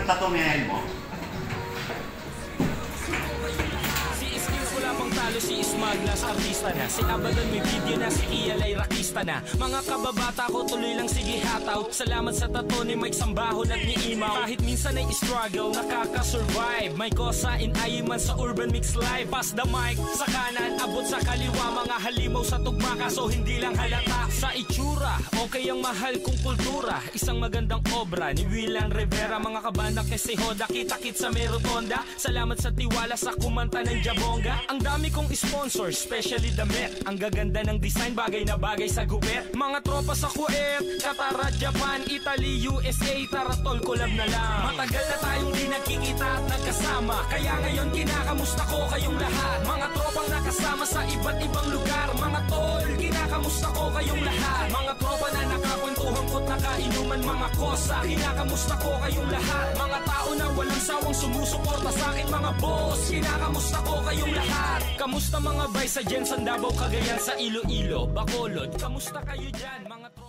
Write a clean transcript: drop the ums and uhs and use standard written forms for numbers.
tattoo mo? Si Ismaglas, artista na. Si Abaddon, may video na. Si Ialay, rakista na. Mga kababata ko, tuloy lang sige hataw. Salamat sa tato ni Mike Sambahon at ni Imaw. Kahit minsan ay struggle, nakaka-survive. May kosa in man sa urban mix live. Pass the mic sa kanan, abot sa kaliwa. Mga halimaw sa tugma, kaso hindi lang halata. Sa itsura, okay ang mahal kong kultura. Isang magandang obra ni Willan Rivera. Mga kabandak ni si Hoda, kita-kit sa Merotonda. Salamat sa tiwala sa kumanta ng Jabonga. Ang dami kong sponsor, especially the Met. Ang gaganda ng design, bagay na bagay sa gupet. Mga tropa sa Kuwait, Qatar, Japan, Italy, USA. Tara tol, collab na lang. Matagal na tayong di nagkikita at nagkasama, kaya ngayon kinakamusta ko kayong lahat. Mga tropang nakasama sa iba't ibang lugar. Mga tol, kinakamusta ko kayong lahat. Mga tropa na nakakwentuhan ko't nakainuman. Mga kosa, kinakamusta ko kayong lahat. Mga tao na walang sawang sumusuporta sa akin. Mga boss, kinakamusta ko kayong lahat. Kamusta mga bay sa Jensen, Davao, Cagayan, sa Iloilo, Bacolod? Kamusta kayo dyan mga